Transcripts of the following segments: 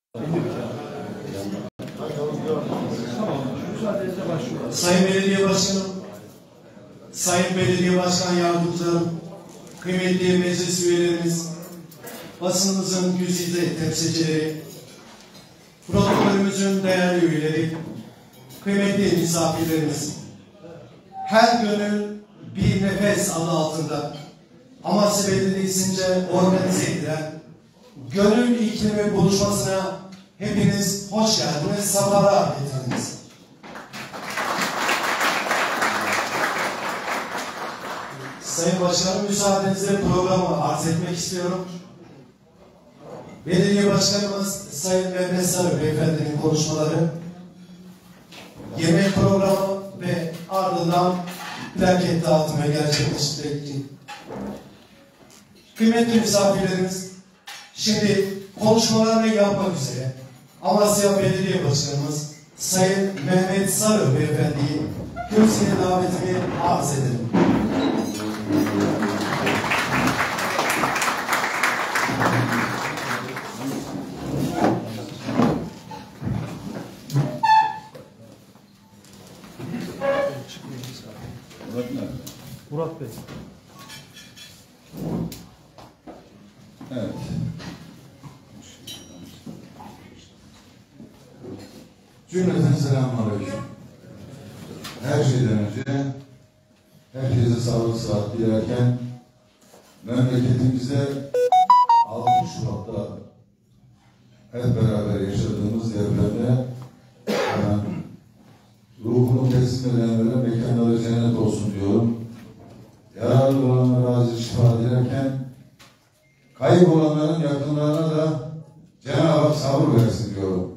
Sayın Belediye Başkanım, Sayın Belediye Başkan Yardımcılarım, kıymetli meclis üyelerimiz, basınımızın güzide temsilcileri, protokolümüzün değerli üyeleri, kıymetli misafirlerimiz, her gönül bir nefes adı altında Amasya Belediyesi'nce organize edilen gönül iklimi buluşmasına hepiniz hoş geldiniz, sefalar getirdiniz. Sayın Başkanım, müsaadenizle programı arz etmek istiyorum. Belediye Başkanımız Sayın Mehmet Sarı Beyefendi'nin konuşmaları, yemek programı ve ardından plaket dağıtımı gerçekleştirecek. Kıymetli misafirlerimiz, şimdi konuşmalarını yapmak üzere Amasya Belediye Başkanımız Sayın Mehmet Sarı Beyefendi'yi kürsüye davetimi arz edelim. Murat Bey. Evet. Cümleten selamünaleyküm. Her şeyden önce herkese sağlık sıhhat dilerken memleketimizde 6 Şubat'ta hep beraber yaşadığımız depremde ruhunu teslim edenlere mekanları cennet olsun diyorum. Yaralı olanlara acil şifa dilerken kaybolanların yakınlarına da Cenab-ı Hak sabır versin diyorum.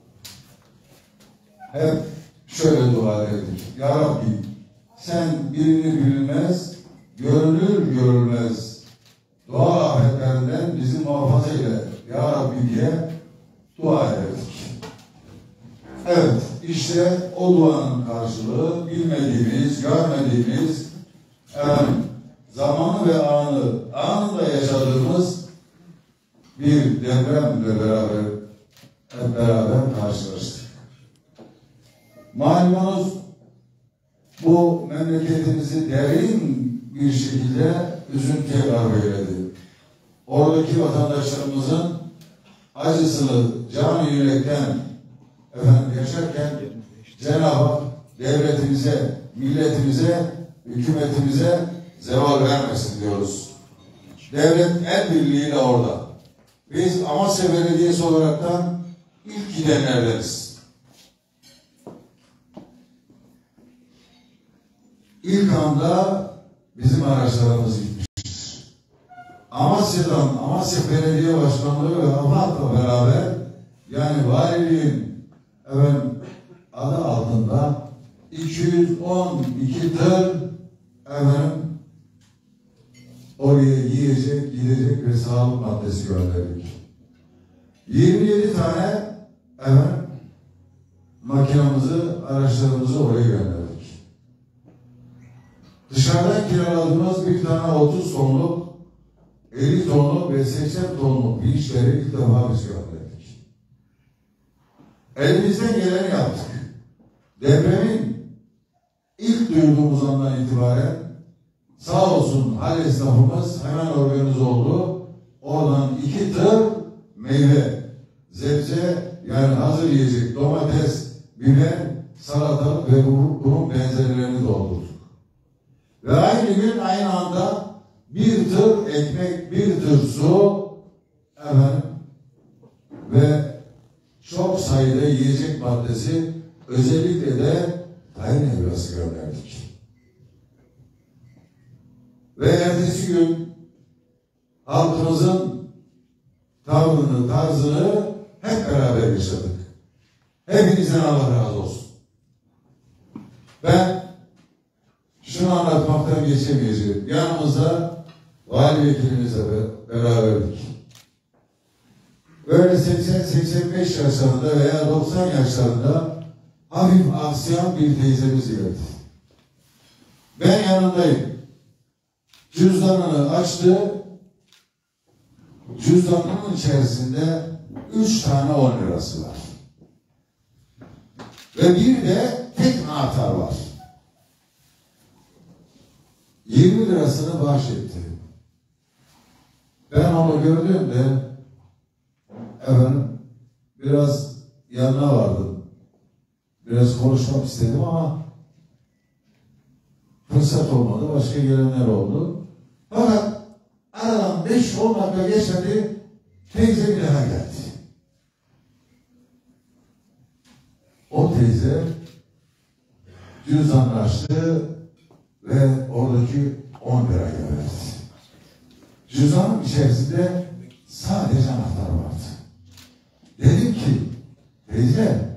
Hep şöyle dua ederdik. Ya Rabbi, sen birini bilmez, görünür görülmez dua afetlerinden bizi muhafaza eyle Ya Rabbi diye dua ederdik. Evet, işte o duanın karşılığı bilmediğimiz, görmediğimiz zamanı ve anında yaşadığımız bir depremle beraber hep beraber karşılaştık. Malumunuz bu memleketimizi derin bir şekilde üzüntüye gark eyledi. Oradaki vatandaşlarımızın acısını canı yürekten yaşarken Cenab-ı Hak devletimize, milletimize, hükümetimize zeval vermesin diyoruz. Devlet el birliğiyle orada. Biz Amasya Belediyesi olaraktan ilk gidenlerdeniz. İlk anda bizim araçlarımız gitmiştir. Amasya'dan, Amasya Belediye Başkanlığı ve AFAD'la beraber, yani valiliğin adı altında 212 tır oraya yiyecek, gidecek ve sağlık maddesi gönderdik. 27 tane makinamızı, araçlarımızı oraya gönderdik. Dışarıdan kiraladığımız bir tane 30 tonluk, 50 tonluk ve 80 tonluk vinçleri ilk defa biz gönderdik. Elimizden geleni yaptık. Depremin ilk duyduğumuz andan itibaren sağ olsun hal esnafımız hemen organize oldu. Oradan 2 tır meyve, zebze, yani hazır yiyecek, domates, biber, salatalık ve bunun benzerlerini doldurduk. Ve aynı gün aynı anda 1 tır ekmek, 1 tır su ve çok sayıda yiyecek maddesi, özellikle de tayin helvası gönderdik. Ve ertesi gün halkımızın tavrını, tarzını hep beraber yaşadık. Hepinizden Allah razı olsun. Ben şunu anlatmaktan geçemeyeceğim. Yanımızda vali vekilimizle beraberdik. Böyle 80-85 yaşlarında veya 90 yaşlarında hafif aksiyon bir teyzemiz geldi. Ben yanındayım. Cüzdanını açtı. Cüzdanının içerisinde 3 tane 10 lirası var. Ve bir de tek anahtar var. 20 lirasını bahşetti. Ben onu gördüğümde efendim biraz yanına vardım. Biraz konuşmak istedim ama fırsat olmadı. Başka gelenler oldu. Fakat aradan 5-10 dakika geçmedi. Teyze bir daha geldi. O teyze cüzdanını açtı ve oradaki 10 lirayı verdi. Cüzdanın içerisinde sadece anahtar vardı. Dedim ki, teyze,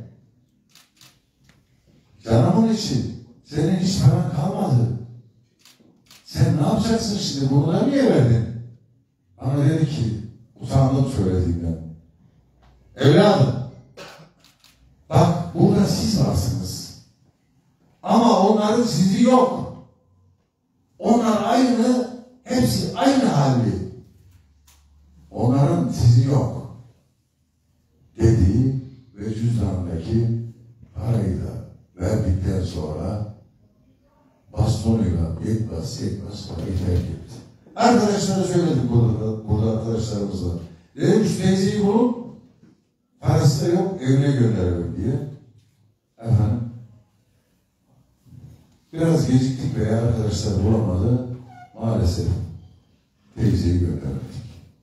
canımın içi, senin hiç paran kalmadı. Sen ne yapacaksın şimdi? Bunu da niye verdin? Bana dedi ki, utandım söylediğimden. Evladım, bak burada siz varsınız. Ama onların sizi yok. Onlar aynı, hepsi aynı halde. Onların sizi yok. Dedi ve cüzdanındaki parayı da verdikten sonra bastonuyla yetmez parayı terk etti. Arkadaşlara söyledim burada arkadaşlarımızla. Dedim şu teyzeyi bulun, parası da yok, evine gönderelim diye. Efendim, biraz geciktik veya arkadaşlar bulamadı. Maalesef teyzeyi gönderdik.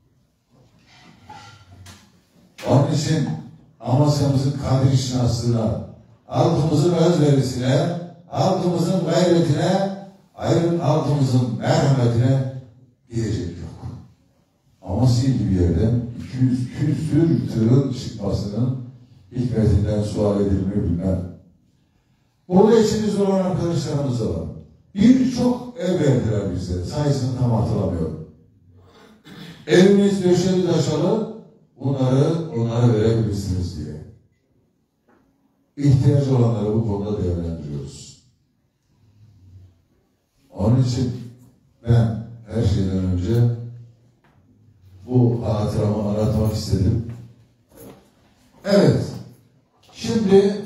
Onun için Amasya'mızın kadir şinasına, halkımızın özverisine, halkımızın gayretine, halkımızın merhametine diyecek yok. Amasya gibi yerden 200 küsür tırın çıkmasının hikmetinden sual edilmeyi bilmem. Burada içimizde olan arkadaşlarımız da var. Birçok ev verdiler bize. Sayısını tam hatırlamıyorum. Evimiz döşeli taşalı, onlara verebilirsiniz diye. İhtiyacı olanları bu konuda değerlendiriyoruz. Onun için ben her şeyden önce bu hatıramı anlatmak istedim. Evet, şimdi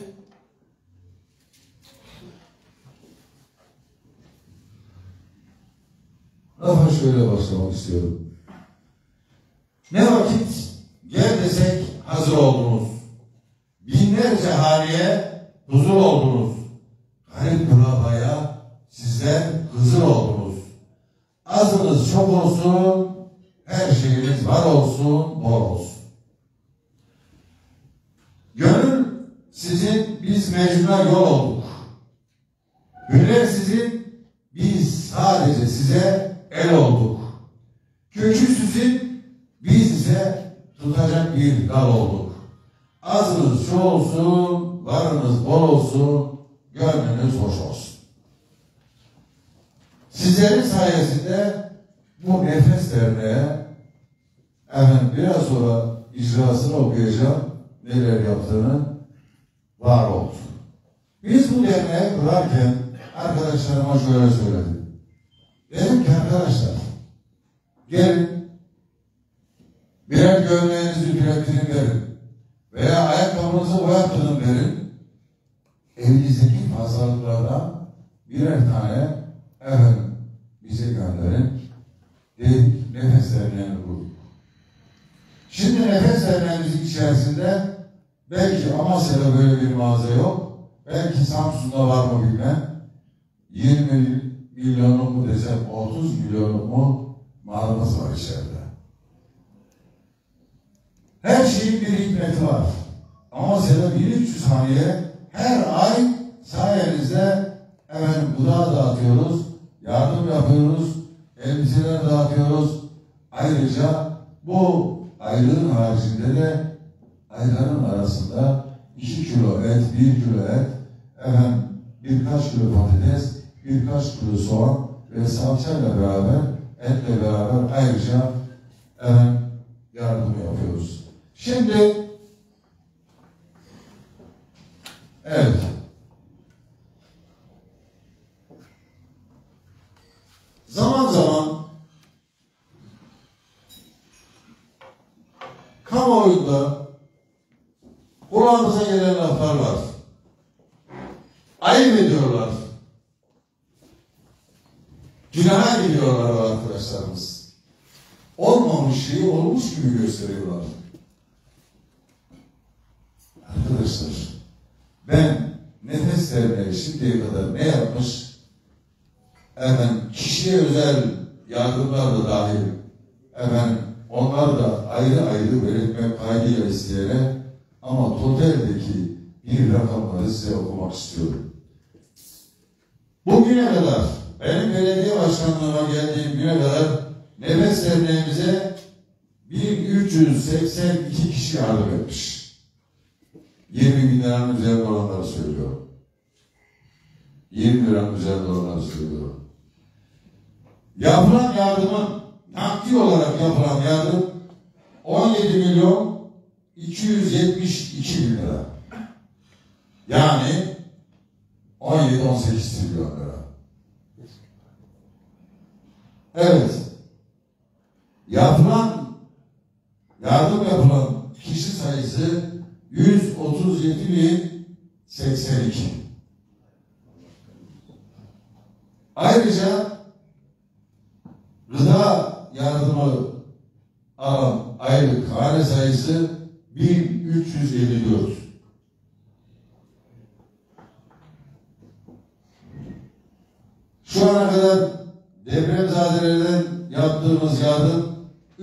lafa şöyle başlamak istiyorum. Ne vakit gel desek hazır oldunuz. Binlerce haneye huzur oldunuz. Garip kurabaya sizler hızır oldunuz. Azınız çok olsun, her şeyiniz var olsun, bol olsun. Gönül sizin, biz mecnuna yol olduk. Hüner sizin, biz sadece size el olduk. Kökü sizin, biz ise tutacak bir dal olduk. Azınız şu olsun, varınız bol olsun, gönlünüz hoş olsun. Sizlerin sayesinde bu Nefes Derneği biraz sonra icrasını okuyacağım, neler yaptığını var oldu. Biz bu derneği kurarken arkadaşlarıma şöyle söyledim. Dedim ki arkadaşlar, gelin birer gömleğinizi ücretini verin veya ayakkabınızı boyattırın verin. Evinizdeki fazlalıklardan birer tane bize gönderin. Dedik, Nefes Derneği'ni kurduk. Şimdi Nefes Derneği'mizin içerisinde belki Amasya'da böyle bir mağaza yok. Belki Samsun'da var mı bilmem. 20 milyonluk mu desem 30 milyonluk mu malımız var içeride. Her şeyin bir hikmeti var. Amasya'da 1300 haneye her ay sayenizde gıda dağıtıyoruz, yardım yapıyoruz, elbiseler dağıtıyoruz. Ayrıca bu aylığın haricinde de ayların arasında 2 kilo et, 1 kilo et, birkaç kilo patates, birkaç kilo soğan ve salçayla beraber, etle beraber ayrıca yardım yapıyoruz. Şimdi evet, zaman zaman kamuoyunda Kulağımıza gelen laflar var. Ayıp ediyorlar. Günaha gidiyorlar o arkadaşlarımız. Olmamış şeyi olmuş gibi gösteriyorlar. Arkadaşlar, ben Nefes Derneği şimdiye kadar ne yapmış? Kişiye özel yardımlar da dahil. Onlar da ayrı ayrı belirtmek kaydıyla isteyene, ama toteldeki bir rakamları size okumak istiyorum. Bugüne kadar, benim belediye başkanlığıma geldiğim güne kadar Nefes Derneğimize 1382 kişi yardım etmiş. 20 bin liranın üzerinde olanları söylüyorum. 20 liranın üzerinde olanları söylüyorum. Yapılan yardımın, nakdi olarak yapılan yardım 17 milyon 272 bin lira. Yani 17-18 trilyon lira. Evet. Yardım yapılan kişi sayısı 137.082. Ayrıca gıda yardımı alan aylık hane sayısı 1354. Şu ana kadar depremzadelerden yaptığımız yardım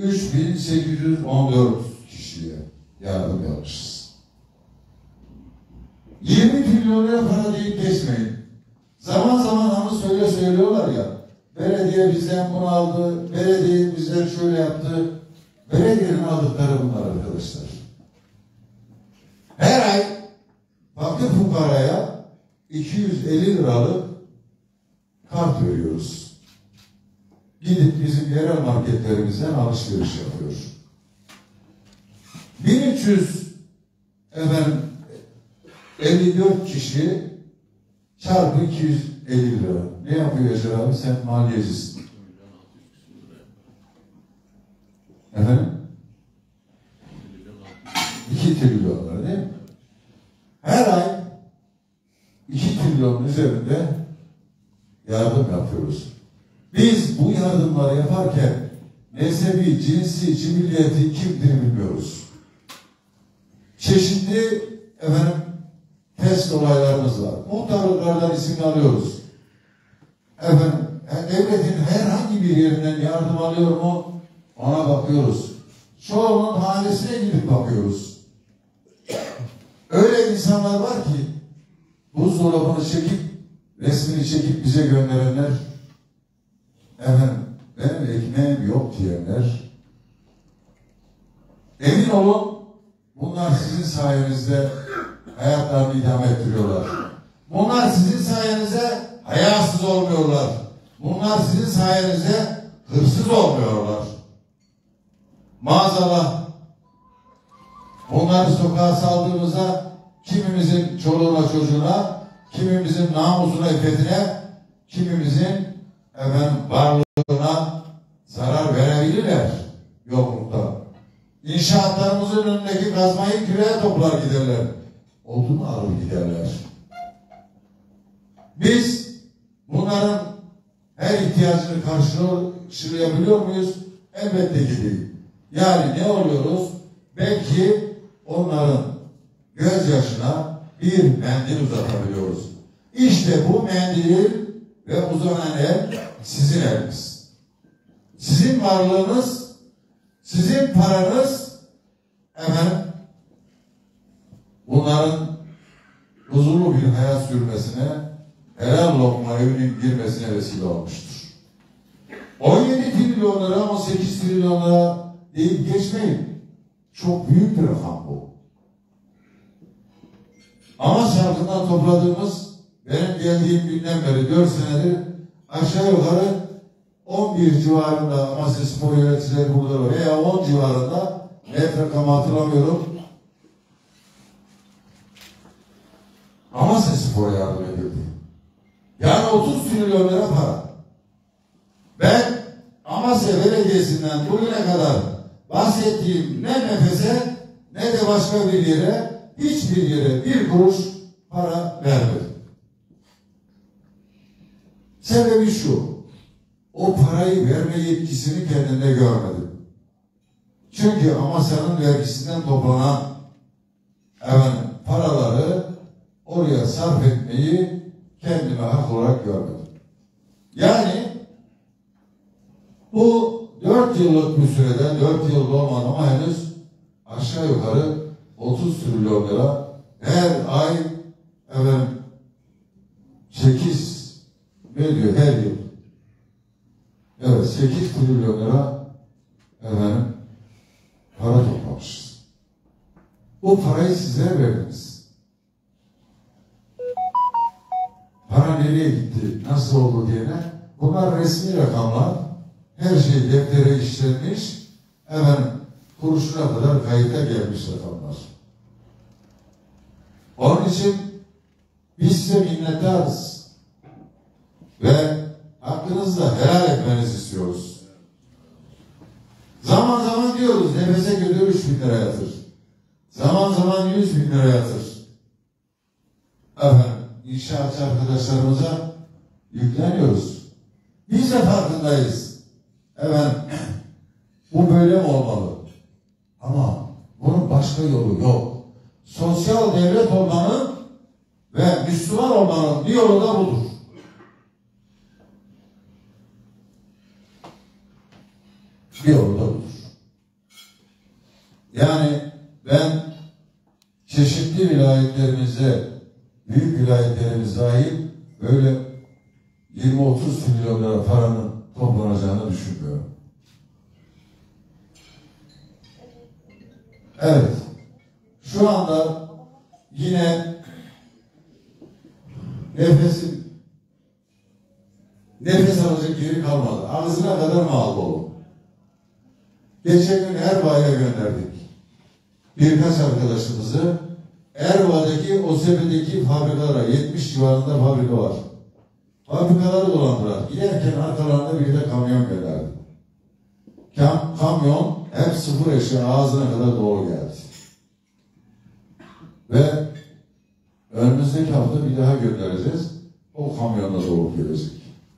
3814 kişiye yardım yapmışız. 20 trilyon lira para deyip geçmeyin. Zaman zaman hani söylüyorlar ya, belediye bizden bunu aldı, belediye bizden şöyle yaptı. Belediyenin aldıkları bunlar arkadaşlar. Her ay fakir fukaraya 250 liralık kart veriyoruz. Gidip bizim yerel marketlerimizden alışveriş yapıyor. 1354 kişi çarpı 250 lira. Ne yapıyor Yaşar abi? Sen maliyecisin. Efendim? 2 trilyon lira değil mi? Her ay 2 trilyonun üzerinde yardım yapıyoruz. Biz bu yardımları yaparken mezhebi, cinsi, cimriyeti kimdir bilmiyoruz. Çeşitli test olaylarımız var. Muhtarlıklardan isim alıyoruz. Devletin herhangi bir yerinden yardım alıyor mu? Ona bakıyoruz. Çoğunun hanesine gidip bakıyoruz. Öyle insanlar var ki buzdolabını çekip, resmini çekip bize gönderenler, benim ekmeğim yok diyenler, emin olun bunlar sizin sayenizde hayatlarını idame ettiriyorlar. Bunlar sizin sayenizde hayasız olmuyorlar. Bunlar sizin sayenizde hırsız olmuyorlar. Maazallah bunları sokağa saldığımızda kimimizin çoluğuna çocuğuna, kimimizin namusuna, iffetine, kimimizin varlığına zarar verebilirler yoklukta. İnşaatlarımızın önündeki kazmayı küreye toplar giderler. Odunu alır giderler. Biz bunların her ihtiyacını karşılayabiliyor muyuz? Elbette ki değil. Yani ne oluyoruz? Belki onların gözyaşına bir mendil uzatabiliyoruz. İşte bu mendil ve uzanan el sizin eliniz. Sizin varlığınız, sizin paranız, bunların huzurlu bir hayat sürmesine, helal lokma evinin girmesine vesile olmuştur. 17 trilyon lira, 18 trilyon lira deyip geçmeyin. Çok büyük bir rakam bu. Amaç halkından topladığımız, benim geldiğim günden beri 4 senedir aşağı yukarı 11 civarında Amasya Spor yöneticileri burada veya 10 civarında, net rakamı hatırlamıyorum, Amasya Spor'a yardım edildi. Yani 30 trilyon lira para. Ben Amasya Belediyesi'nden bugüne kadar bahsettiğim ne nefese ne de başka bir yere hiçbir yere bir kuruş para vermedi. Sebebi şu, o parayı verme yetkisini kendinde görmedim. Çünkü Amasya'nın vergisinden toplanan paraları oraya sarf etmeyi kendime hak olarak görmedim. Yani bu 4 yıllık bir sürede, 4 yıl olmadı ama henüz aşağı yukarı 30 trilyon lira her ay 8 ne diyor her yıl? Evet 8 trilyon lira para toplamışız. Bu parayı sizlere verdiniz. Para nereye gitti, nasıl oldu diyene bunlar resmi rakamlar. Her şey deftere işlenmiş, kuruşuna kadar kayıta gelmiş rakamlar. Onun için biz size minnettarız ve hakkınızı da helal etmenizi istiyoruz. Zaman zaman diyoruz nefese götür 3.000 lira yatır. Zaman zaman 100.000 lira yatır. İnşaatçı arkadaşlarımıza yükleniyoruz. Biz de farkındayız. Bu böyle mi olmalı? Ama bunun başka yolu yok. Sosyal devlet olmanın ve Müslüman olmanın bir yolu da budur. Bir yolu da budur. Yani ben çeşitli vilayetlerimizde, büyük vilayetlerimiz dahil böyle 20-30 trilyon lira paranın toplanacağını düşünmüyorum. Evet. Şu anda yine nefes alacak yeri kalmadı. Ağzına kadar mal dolu. Geçen gün Erbaa'ya gönderdik. Birkaç arkadaşımızı Erbaa'daki OSEB'deki fabrikalara 70 civarında fabrika var. Fabrikaları dolandılar. Giderken arkalarında bir de kamyon geldi. Kamyon hep sıfır eşya ağzına kadar dolu geldi. Ve önümüzdeki hafta bir daha göndereceğiz. O kamyonla dolup gelecek.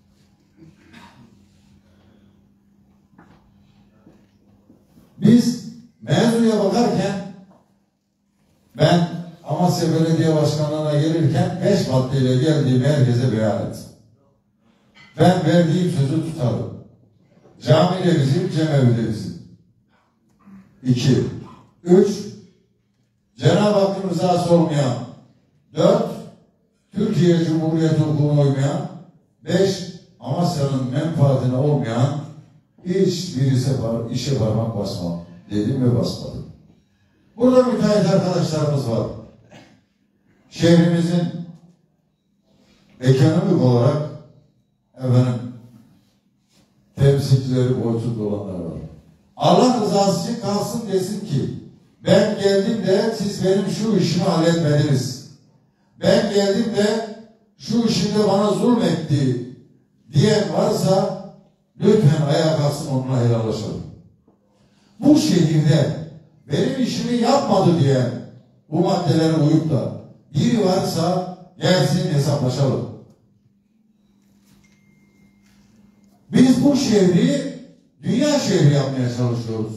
Biz mevzuya bakarken ben Amasya Belediye Başkanlığı'na gelirken 5 maddeyle geldiğimi herkese beyan ettim. Ben verdiğim sözü tutarım. Cami de bizim, cemevi de bizim. 2. 3. Cenab-ı Hakk'ın rızası olmayan. 4. Türkiye Cumhuriyeti hukukuna uymayan. 5. Amasya'nın menfaatine olmayan hiçbir işe parmak basmam dedim ve basmadım. Burada müteahhit arkadaşlarımız var. Şehrimizin ekonomik olarak temsilcileri boyutunda olanlar var. Allah rızası için kalsın desin ki ben geldim de siz benim şu işimi halletmediniz. Ben geldim de şu işimde bana zulmetti diyen varsa lütfen ayağa kalksın onunla helallaşalım. Bu şehirde benim işimi yapmadı diyen bu maddelere uyup da biri varsa gelsin hesaplaşalım. Biz bu şehri dünya şehri yapmaya çalışıyoruz.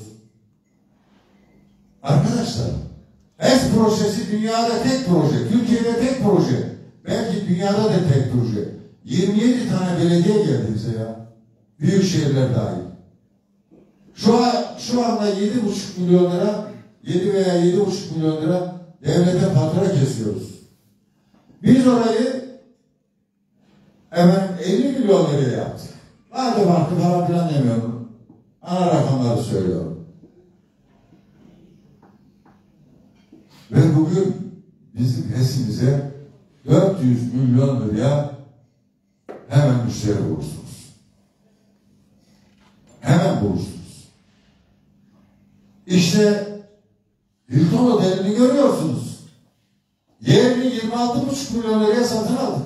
Arkadaşlar, HES projesi dünyada tek proje, Türkiye'de tek proje, belki dünyada da tek proje. 27 tane belediye geldi bize ya. Büyük şehirler dahil. Şu anda 7,5 milyon lira, 7 veya 7,5 milyon lira devlete fatura kesiyoruz. Biz orayı 50 milyon liraya yaptık. Vardı farklı falan filan demiyorum. Ana rakamları söylüyorum. Ve bugün bizim HES'imize 400 milyon liraya hemen müşteri bulursunuz. Hemen bulursunuz. İşte Hilton Oteli'ni görüyorsunuz. Yerini 26,5 milyon liraya satın aldık.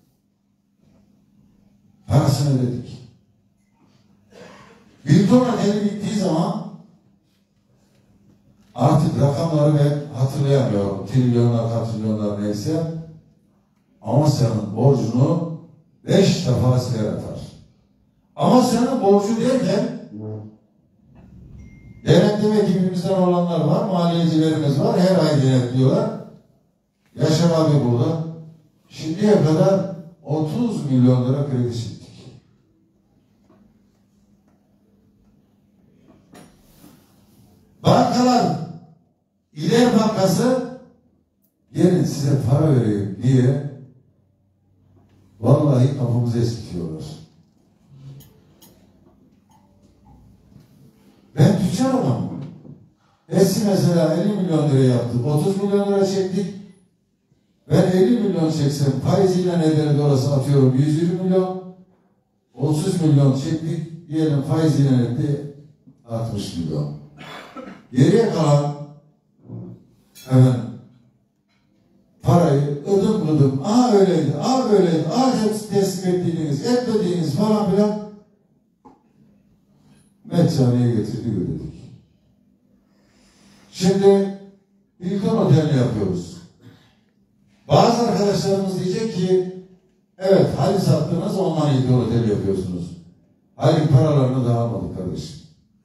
Parasını ödedik. Hilton Oteli bittiği zaman Artık rakamları ben hatırlayamıyorum. Trilyonlar, katrilyonlar neyse. Amasya'nın borcunu 5 defa siler atar. Amasya'nın borcu derken denetleme ekibimizden olanlar var, maliyecilerimiz var, her ay denetliyorlar. Yaşar abi burada. Şimdiye kadar 30 milyon lira kredi çektik. Bankalar, İler Bankası gelin size para vereyim diye vallahi kafamızı eskitiyorlar. Ben tüccar adamım. Eski mesela 50 milyon lira yaptık, 30 milyon lira çektik. Ben 50 milyon çeksem faiziyle nedeni orası atıyorum 120 milyon. 30 milyon çektik, diyelim faiziyle nedeni 60 milyon. Geriye kalan hemen parayı ödüm ödüm, öyleydi, böyleydi, hepsi teslim ettiğiniz, etmediğiniz falan filan Metcani'ye getirdik, ödedik. Şimdi Hilton Otel'ini yapıyoruz. Bazı arkadaşlarımız diyecek ki evet Halis sattınız, ondan Hilton Otel yapıyorsunuz. Halil paralarını da almadık kardeşim.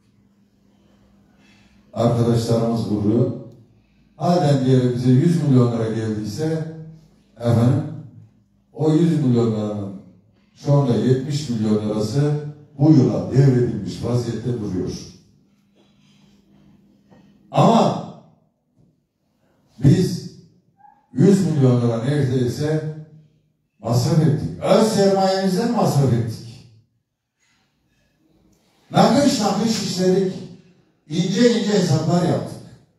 Arkadaşlarımız vuruyor. Halen diyelim bize 100 milyon lira geldiyse efendim o 100 milyon liranın şu anda 70 milyon lirası bu yıla devredilmiş vaziyette duruyor. Ama biz 100 milyon lira neredeyse masraf ettik. Öz sermayemizden masraf ettik. Nakış işledik. İnce hesaplar yaptık.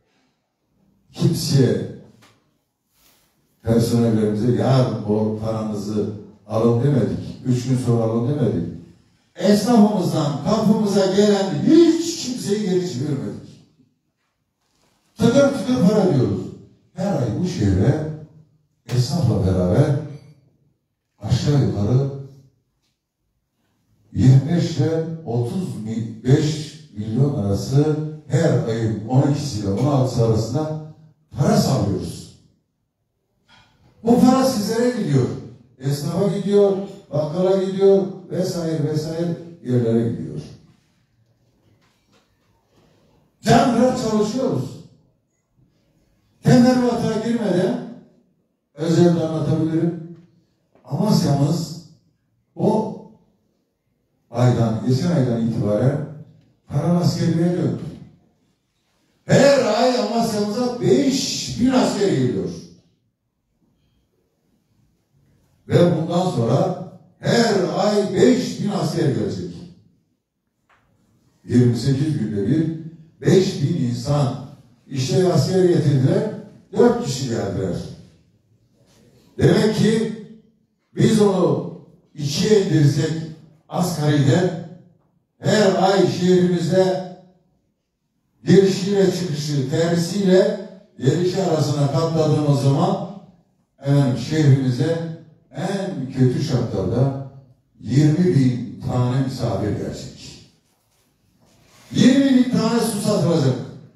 Kimseye personellerimize yarın bu paranızı alın demedik. 3 gün sonra alın demedik. Esnafımızdan kapımıza gelen hiç kimseyi geri çevirmedik. Tıkır para diyoruz. Her ay bu şehre esnafla beraber aşağı yukarı 25 ile 35 milyon arası her ayın 12'si ile 16'sı arasında para sağlıyoruz. Bu para sizlere gidiyor. Esnafa gidiyor, bakkala gidiyor vesaire yerlere gidiyor. Canla çalışıyoruz. Teferruata girmeden özelde anlatabilirim. Amasya'mız o geçen aydan itibaren para askerliğe döndü. Her ay Amasya'mıza 5.000 asker geliyor. Ve bundan sonra her ay 5.000 asker gelecek. 28 günde bir 5.000 insan işte asker getirdiler, 4 kişi geldiler. Demek ki biz onu 2'ye indirsek asgariden her ay şehrimizde girişiyle çıkışı, tersiyle gelişi arasına katladığımız zaman şehrimize en kötü şartlarda 20.000 tane misafir gelecek. 20.000 tane su satılacak.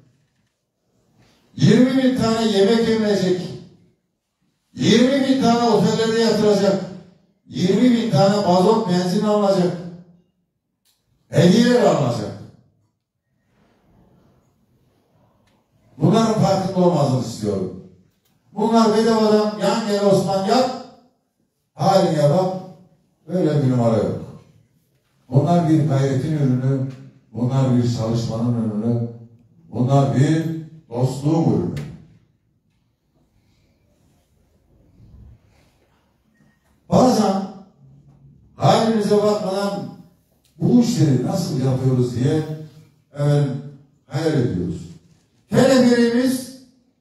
20.000 tane yemek yenilecek. 20.000 tane otellerde yatıracak. 20.000 tane mazot benzin alınacak. Hediyeler alınacak. Bunların farkında olmasını istiyorum. Bunlar bedavadan yan gel Osman yap, haline bak, böyle bir numara yok. Bunlar bir gayretin ürünü, bunlar bir çalışmanın ürünü, bunlar bir dostluğun ürünü. Bazen halimize bakmadan bu işleri nasıl yapıyoruz diye hayal ediyoruz. Teleferimiz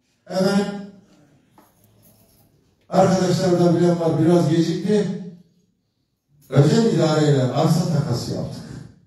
arkadaşlar da bilen var, biraz gecikti. Özel idareyle arsa takası yaptık.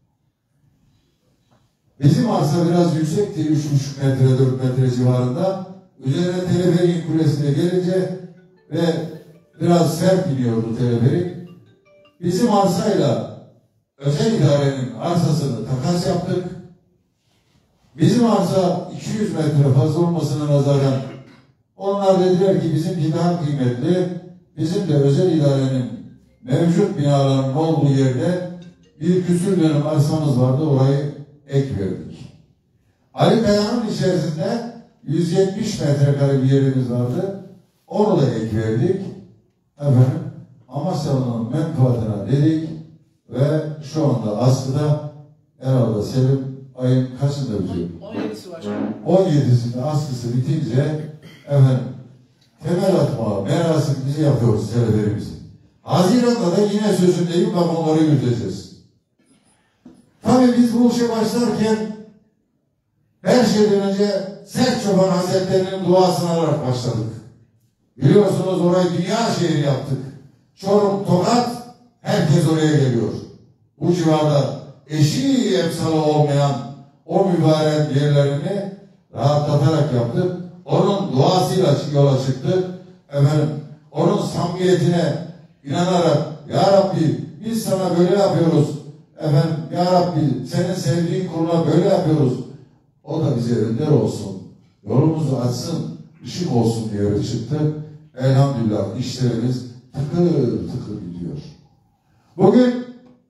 Bizim arsa biraz yüksekti, 3,5 metre, 4 metre civarında. Üzerine teleferik kulesine gelince ve biraz sert iniyordu teleferik. Bizim arsayla özel idarenin arsasını takas yaptık. Bizim arsa 200 metre fazla olmasına nazaran onlar dediler ki bizimki daha kıymetli. Bizim de özel idarenin mevcut binalarının olduğu yerde bir küsür dönüm arsamız vardı. Orayı ek verdik. Ali Kaya'nın içerisinde 170 metrekare bir yerimiz vardı. Onu da ek verdik. Efendim Amasyalı'nın menfaatine dedik ve şu anda askıda herhalde Selim ayın kaçında bitiyor? 17'si başkanım. 17'sinde askısı bitince efendim temel atma merasimimizi yapıyoruz teleferimizi. Haziran'da da yine sözündeyim, vagonları yürüteceğiz. Tabii biz bu işe başlarken her şeyden önce Sert Çoban Hazretleri'nin duasını alarak başladık. Biliyorsunuz orayı dünya şehri yaptık. Çorum, Tokat, herkes oraya geliyor. Bu civarda eşi emsalı olmayan o mübarek yerlerini rahatlatarak yaptık. Onun duasıyla yola çıktık. Efendim, onun samimiyetine inanarak, Ya Rabbi biz sana böyle yapıyoruz. Efendim, Ya Rabbi senin sevdiğin kuluna böyle yapıyoruz. O da bize önder olsun. Yolumuzu açsın, ışık olsun diye çıktık. Elhamdülillah işlerimiz tıkır tıkır gidiyor. Bugün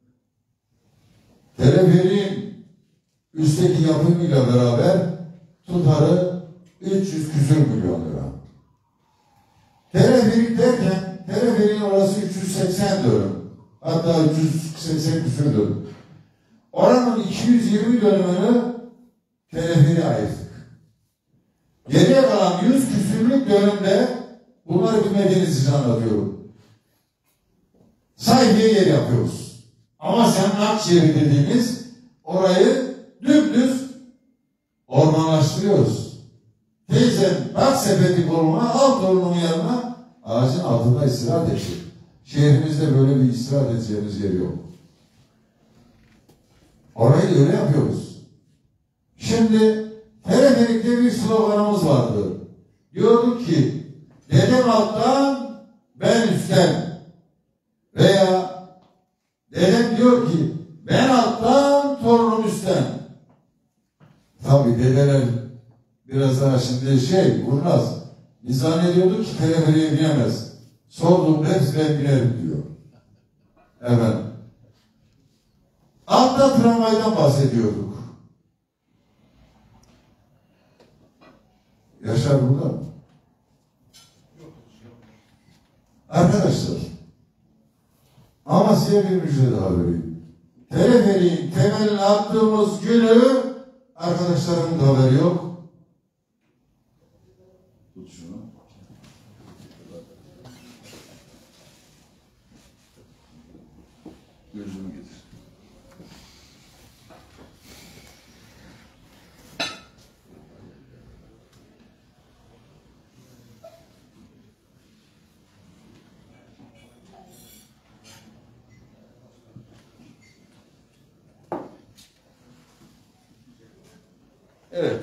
teleferin üstteki yapımıyla beraber tutarı 300 küsür milyon lira. Teleferik derken teleferin orası 380 dönüm. Hatta 380 küsür dönüm. Oranın 220 dönümünü teleferi ayırdık. Geriye kalan 100 küsürlük dönümde bunları bilmediğiniz için anlatıyorum. Sayfiye yer yapıyoruz. Ama sen Akşehir dediğimiz orayı dümdüz ormanlaştırıyoruz. Teyzen bak sepeti koluna, al torunun yanına, ağacın altında istirahat edecek. Şehrimizde böyle bir istirahat edeceğimiz yer yok. Orayı öyle yapıyoruz. Şimdi teleferikte bir sloganımız vardı. Diyorduk ki dedem alttan ben üstten, veya dedem diyor ki ben alttan torunum üstten. Tabii dedeler biraz daha şimdi kurnaz. Biz zannediyorduk ki teleferiye binemez. Sordum hepsi ben binerim diyor. Evet. Altta tramvaydan bahsediyorduk. Yaşar burada mı? Arkadaşlar, ama size bir müjde daha vereyim. Teleferiğin temelini attığımız günü arkadaşlarımın da haberi yok. Tut şunu. Gözümü getir. Evet.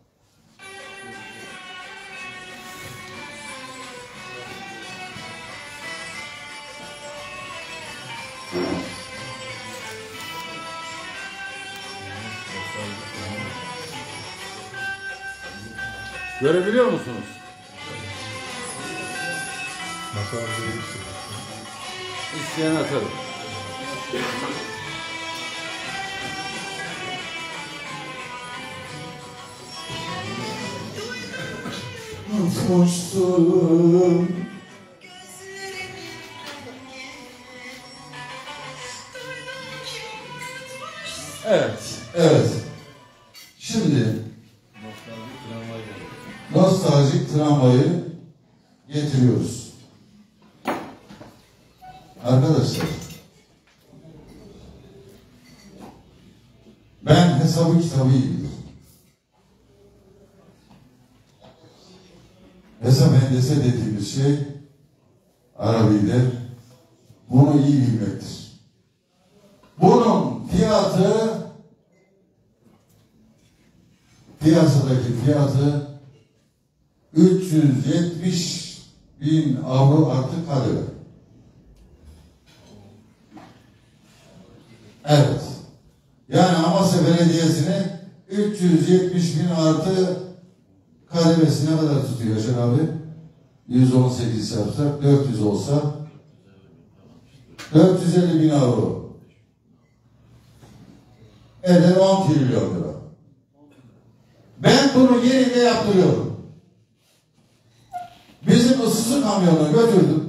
Görebiliyor musunuz? İsteyen atarım. Hoşsun. Evet, evet. Şimdi nostaljik tramvayı getiriyoruz. Arkadaşlar, ben hesabı kitabı iyi biliyorum. Hesap hendese dediğimiz şey Arabi'de bunu iyi bilmektir. Bunun fiyatı piyasadaki fiyatı 370.000 avro artı KDV. Evet. Yani Amasya Belediyesi'ni 370.000 artı kademesi ne kadar tutuyor Yaşar abi? 118 yapsak 400 olsa 450.000 avro. Eder 10 trilyon lira. Ben bunu yerinde yaptırıyorum. Bizim ısısı kamyonuna götürdüm.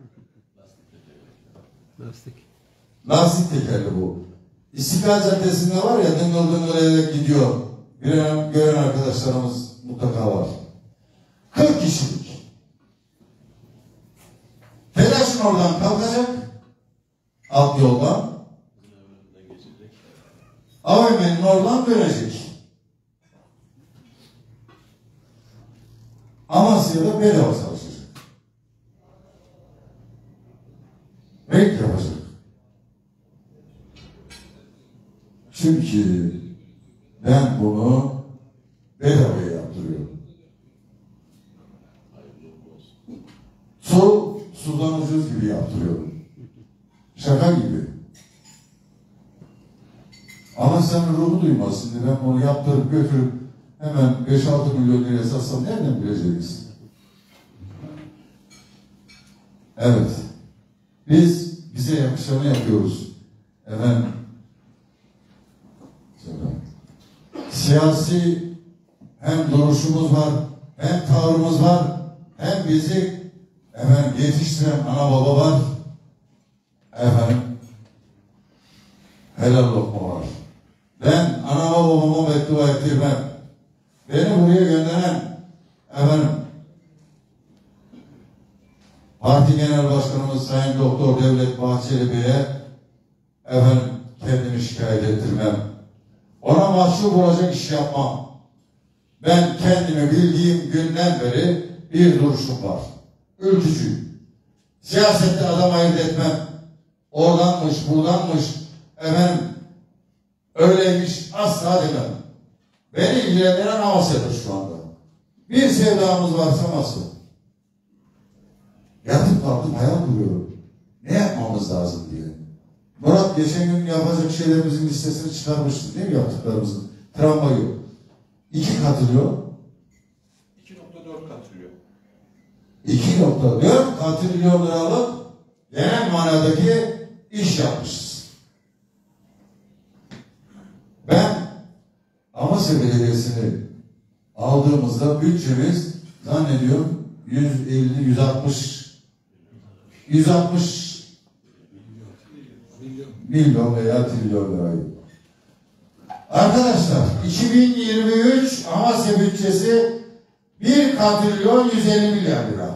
Lastik. Lastik tekerli bu. İstiklal Caddesi'nde var ya, dıngıl dıngıl gidiyor. Gören arkadaşlarımız mutlaka var. 40 kişilik. Telaşın oradan kalkacak. Alt yoldan. AVM'nin oradan dönecek. Amasya'da bedava çalışacak. Renk yapacak. Çünkü ben bunu bedavaya yaptırıyorum. Sudan ucuz gibi yaptırıyorum. Şaka gibi. Ama sen ruhu duymaz. Şimdi ben bunu yaptırıp götürüp hemen 5-6 milyon liraya satsam nereden bileceğiz? Evet. Biz bize yakışanı yapıyoruz. Efendim, siyasi hem duruşumuz var, hem tavrımız var, hem bizi yetiştiren ana baba var. Efendim, helal lokma var. Ben anama babama beddua ettirmem. Beni buraya gönderen Parti Genel Başkanımız Sayın Doktor Devlet Bahçeli Bey'e kendimi şikayet ettirmem. Ona mahcup olacak iş yapmam. Ben kendimi bildiğim günden beri bir duruşum var. Ülkücü. Siyasette adam ayırt etmem. Oradanmış, buradanmış, öyleymiş asla demem. Beni ilgilendiren Amasya'dır şu anda. Bir sevdamız varsa nasıl? Yatıp kalktım hayal kuruyorum. Ne yapmamız lazım diye. Murat geçen gün yapacak şeylerimizin listesini çıkarmıştı değil mi, yaptıklarımızın? Tramvayı. 2 katrilyon. 2.4 katrilyon. 2.4 katrilyon liralık genel manadaki iş yapmışız. Ben Amasya Belediyesi'ni aldığımızda bütçemiz zannediyorum 160 milyon veya trilyon lirayı. Arkadaşlar 2023 Amasya bütçesi 1 katrilyon 150 milyar lira.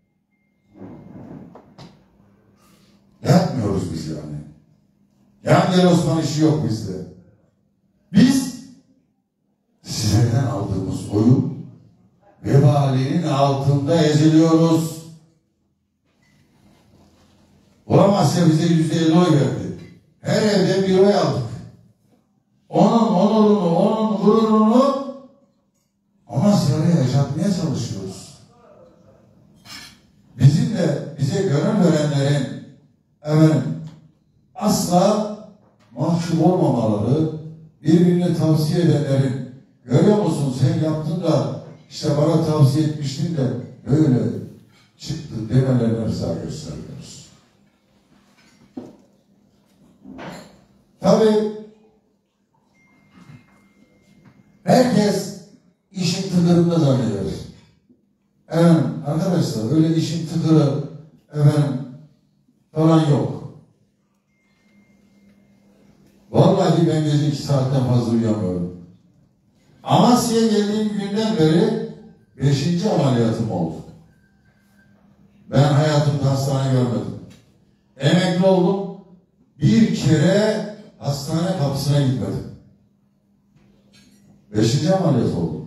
Yapmıyoruz biz yani. Yan gel Osman işi yok bizde. Biz sizlerden aldığımız oyun vebalinin altında eziliyoruz. Amasya bize %50 oy verdi. Her evde bir oy aldık. Onun onurunu, onun gururunu Amasya'ya yaşatmaya çalışıyoruz. Bize gönül verenlerin asla mahcup olmamaları, birbirini tavsiye edenlerin, görüyor musun sen yaptın da işte bana tavsiye etmiştin de böyle çıktı demelerine rıza gösteriyoruz. Tabii herkes işin tıkırında zanneder. Arkadaşlar öyle işin tıkırı falan yok. Vallahi ben gece 2 saatten fazla uyuyamıyorum. Amasya'ya geldiğim günden beri 5. ameliyatım oldu. Ben hayatımda hastane görmedim. Emekli oldum. Bir kere hastane kapısına gitmedim. 5. ameliyat oldum.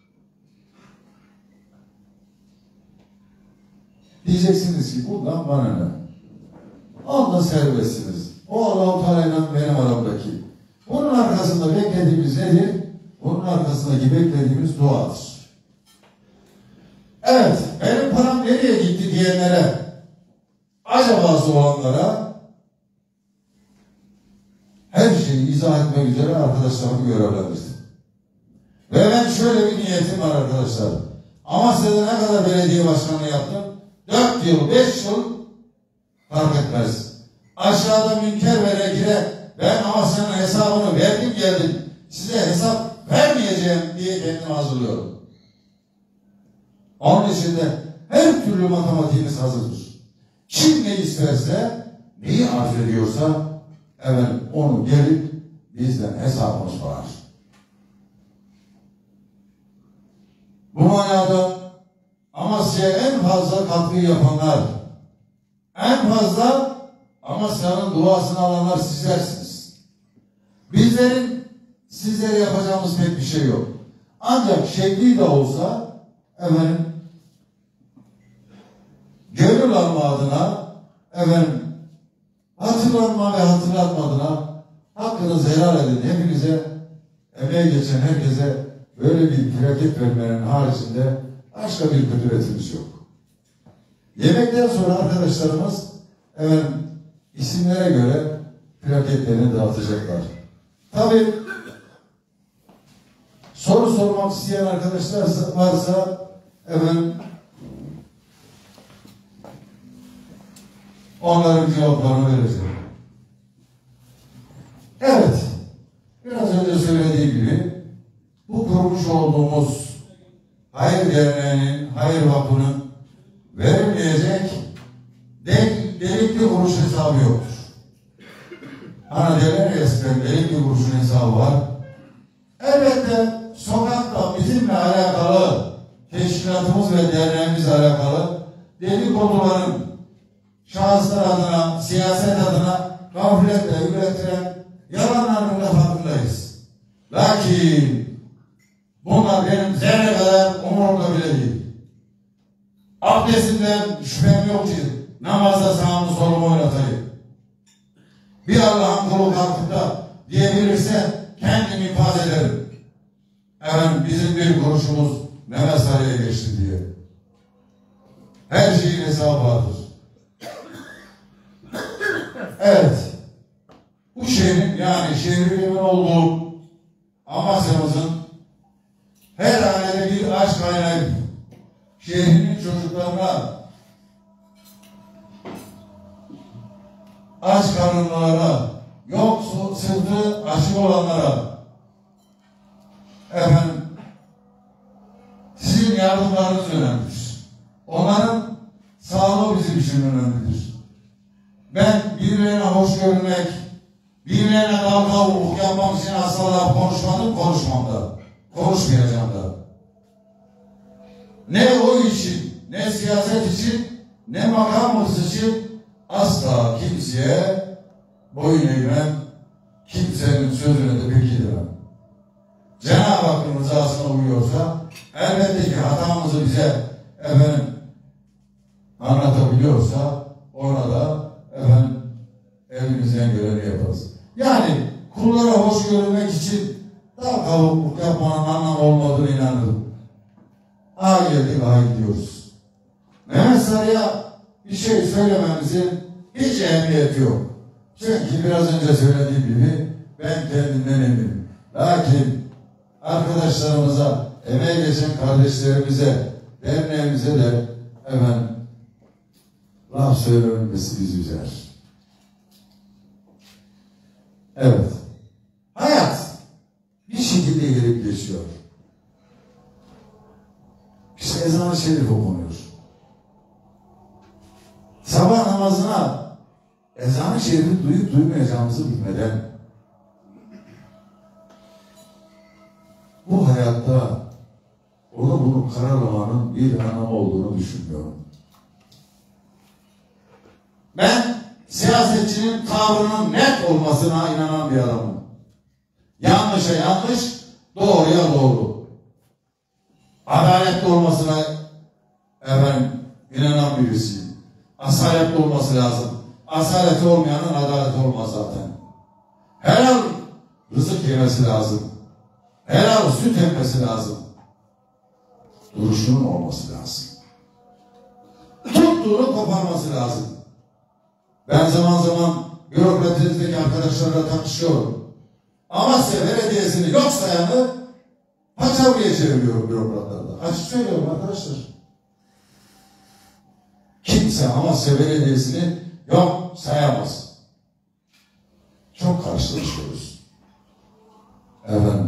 Diyeceksiniz ki bundan bana ne? Onunla serbestsiniz. O Allah-u Teala'yla benim aramdaki. Bunun arkasında beklediğimiz nedir? Bunun arkasındaki beklediğimiz duadır. Evet, benim param nereye gitti diyenlere, acabası olanlara her şeyi izah etmek üzere arkadaşlarımı görevlendirdim. Ve ben şöyle bir niyetim var arkadaşlar. Amasya'da ne kadar belediye başkanlığı yaptım? 4 yıl, 5 yıl fark etmez. Aşağıda Münker ve Nekir'e ben Amasya'nın hesabını verdim geldim. Size hesap vermeyeceğim diye kendimi hazırlıyorum. Onun için de her türlü matematiğimiz hazırdır. Kim ne isterse, neyi arz ediyorsa onu gelip bizden hesabını sorar. Bu manada Amasya'ya en fazla katkı yapanlar, en fazla Amasya'nın duasını alanlar sizlersiniz. Bizlerin sizlere yapacağımız pek bir şey yok. Ancak şekli de olsa gönül alma adına hatırlanma ve hatırlatma adına hakkınızı helal edin. Hepinize, emeği geçen herkese böyle bir plaket vermenin haricinde başka bir kudretimiz yok. Yemekten sonra arkadaşlarımız isimlere göre plaketlerini dağıtacaklar. Tabii soru sormak isteyen arkadaşlar varsa onların cevaplarını vereceğim. Evet, biraz önce söylediğim gibi bu kurmuş olduğumuz hayır derneğinin, hayır vakfının verilmeyecek delikli kuruş hesabı yoktur. Hani derler ya eskiden delikli kuruşun hesabı var. Elbette sokakta bizimle alakalı, teşkilatımız ve derneğimizle alakalı dedikoduların şahıslar adına, siyaset adına gafletle üretilen yalanların da farkındayız. Lakin bunlar benim zerre kadar umurumda bile değil. Abdestinden şüphem yok ki namazda sağımı solumu oynatayım. Bir Allah'ın kulu kalkıp da diyebilirse kendimi ifade ederim. Bizim bir kuruşumuz Mehmet Sarı'ya geçti diye. Her şeyin hesabı vardır. Evet. Bu şehrin yani şehrimin olduğu Amasya'mızın her hanede bir aşk kaynağı şehrinin çocuklarına aç karınlara, yok sırtı aşık olanlara sizin yardımlarınız önemlidir. Onların sağlığı bizim için önemlidir. Ben birilerine hoş görünmek, birilerine dalga vurup yapmak için asla konuşmadım, konuşmam da. Konuşmayacağım da. Ne o için, ne siyaset için, ne makamımız için asla kimseye boyun eğmem, kimsenin sözüne de peki demem. Cenab-ı Hakk'ın rızasına uyuyorsa elbette ki hatamızı bize anlatabiliyorsa ona da elimizden geleni yaparız. Yani kullara hoş görünmek için daha kavukluk yapmanın anlamı olmadığını inanırım. Geldik, gidiyoruz. Mehmet Sarı'ya bir şey söylememizin hiç ehemmiyeti yok. Çünkü biraz önce söylediğim gibi ben kendimden eminim. Lakin arkadaşlarımıza, emeği geçen kardeşlerimize, derneğimize de laf söylemesi bizi üzer. Evet. Hayat bir şekilde gelip geçiyor. İşte ezan-ı şerif okunuyor. Sabah namazına ezan-ı şerifi duyup duymayacağımızı bilmeden bu hayatta bunu kararlamanın bir anlamı olduğunu düşünmüyorum. Ben siyasetçinin tavrının net olmasına inanan bir adamım. Yanlışa yanlış, doğruya doğru. Adaletli olmasına inanan birisiyim. Asaletli olması lazım. Asaleti olmayanın adaleti olmaz zaten. Helal rızık yemesi lazım. Helal süt emmesi lazım. Duruşunun olması lazım. Tuttuğunu koparması lazım. Ben zaman zaman bürokratinizdeki arkadaşlarla tartışıyorum. Amasya Belediyesi'ni yok sayanı paça savruya çeviriyorum bürokratlarda. Açık söylüyorum arkadaşlar. Kimse Amasya Belediyesi'ni yok sayamaz. Çok karşılaşıyoruz. Efendim,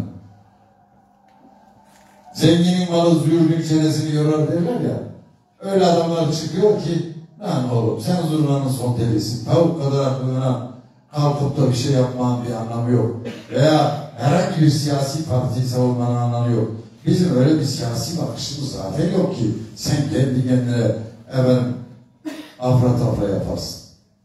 zenginin malı züğürdün çenesini yorar derler ya. Öyle adamlar çıkıyor ki, lan oğlum sen zurnanın son telisin. Tavuk kadar aklına kalkıp da bir şey yapmanın bir anlamı yok. Veya herhangi bir siyasi partiyi savunmanın anlamı yok. Bizim öyle bir siyasi bakışımız zaten yok ki. Sen kendi kendine efendim afra tafra yaparsın.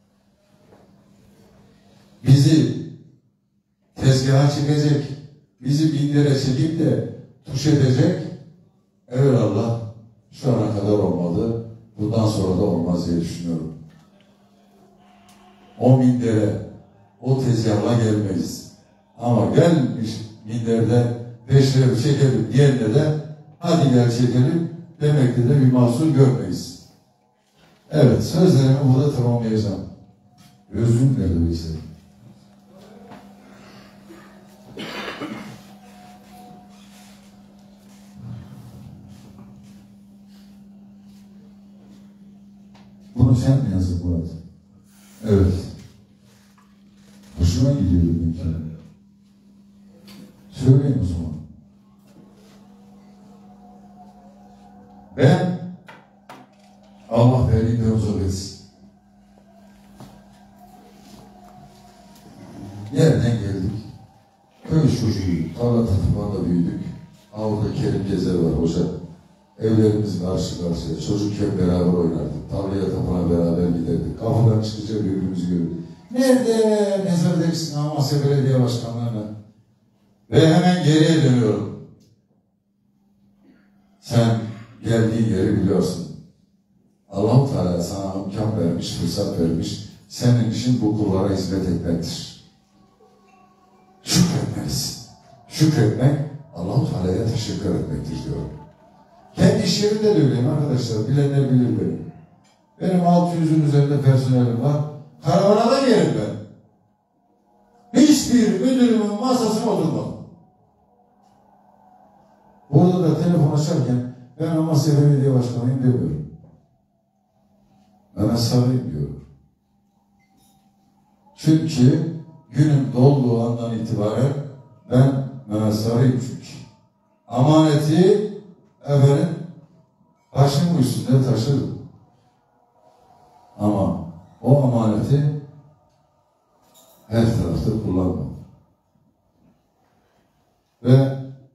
Bizi tezgaha çekecek, bizi mindere çekip de tuş edecek, evelallah şu ana kadar olmadı, bundan sonra da olmaz diye düşünüyorum. O mindere, o tezgahla gelmeyiz. Ama gelmiş minderde peşrevi çekelim diyenle de hadi gel çekelim demekte de bir mahsur görmeyiz. Evet, sözlerimi burada tamamlayacağım. Gözlüğüm nerede bir şey? Bunu sen mi yazdın Murat? Evet. Hoşuma gidiyor demek ki. Söyleyin o zaman. Ben Allah verdiğinden uzak etsin. Nereden geldik? Köy çocuğu, tarla tarafında büyüdük. Avrupa Kerim Gezer var hoca. Evlerimiz karşı karşıya. Çocukken beraber oynardık. Tarlaya tapına beraber giderdik. Kapıdan çıkınca birbirimizi görürdük. Nerede nezardeksin Amasya Belediye Başkanlığı'na? Ve hemen geriye dönüyorum. Sen geldiğin yeri biliyorsun. Allah-u Teala sana imkan vermiş, fırsat vermiş. Senin işin bu kullara hizmet etmektir. Şükretmelisin. Şükretmek Allah-u Teala'ya teşekkür etmektir diyorum. Kendi iş yerimde de öyleyim arkadaşlar. Bilenler bilir beni. Benim 600'ün üzerinde personelim var. Karavana da yerim ben. Hiçbir müdürümün masasına oturmadım. Burada da telefon açarken ben Amasya Belediye Başkanıyım demiyorum. Ben sarayım diyorum. Çünkü günün dolduğu andan itibaren ben Mehmet Sarı'yım çünkü. Amaneti efendim başımın üstünde taşırım. Ama o amaneti her tarafta kullanmam. Ve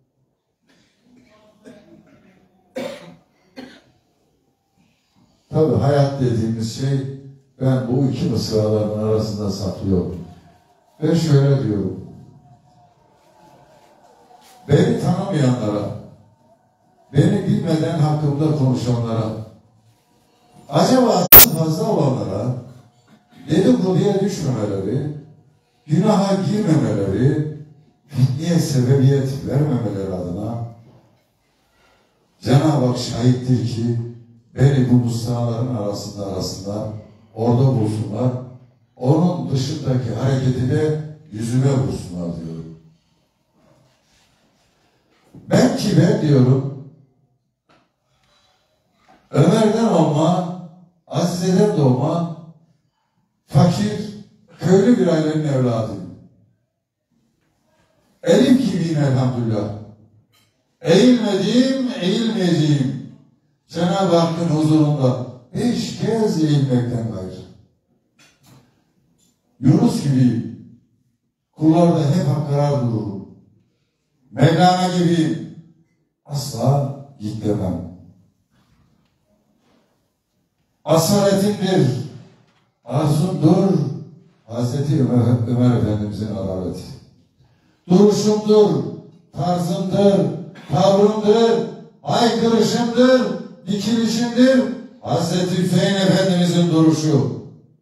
tabii hayat dediğimiz şey ben bu iki mısraların arasında saklıyorum. Ve şöyle diyorum. Beni tanımayanlara, beni bilmeden hakkımda konuşanlara, acaba fazla olanlara dedikoduya düşmemeleri, günaha girmemeleri, fitneye sebebiyet vermemeleri adına Cenab-ı Hak şahittir ki beni bu mısraların arasında orada bulsunlar, onun dışındaki hareketi de yüzüme vursunlar diyorum. Ben kime diyorum? Ömer'den olma, Azize'den doğma, fakir, köylü bir ailenin evladıyım. Elim gibiyim elhamdülillah. Eğilmediğim, eğilmeyeceğim. Cenab-ı Hakk'ın huzurunda 5 kez eğilmekten gayrı. Yunus gibi kullarda hep hakkarar dururum. Mevlana gibi asla gitmem. Asaletimdir, arzumdur Hazreti Ömer Efendimizin adaleti. Duruşumdur, tarzımdır, tavrımdır, haykırışımdır, dikilişimdir Hazreti Hüseyin Efendimizin duruşu.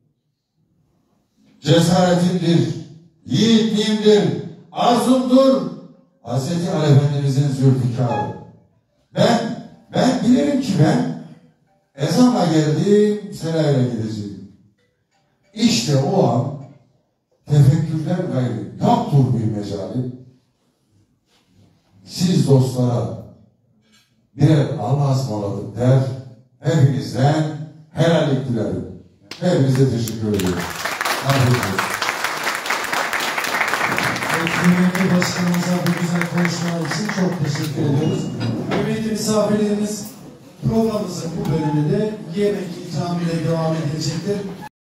Cesaretimdir, yiğitliğimdir, arzumdur Hazreti Ali Efendimizin zülfikarı. Ben bilirim ki ben ezanla geldim, selayla gideceğim. İşte o an tefekkürden gayrı yoktur bir mecali. siz dostlara birer Allah'a ısmarladık der. Hepinizden helallik dilerim. Hepinize teşekkür ediyorum. Afiyet olsun. Kıymetli başkanımıza bu güzel konuşmalar için çok teşekkür ediyoruz. Kıymetli misafirlerimiz, programımızın bu bölümünde yemek ikramıyla devam edilecektir.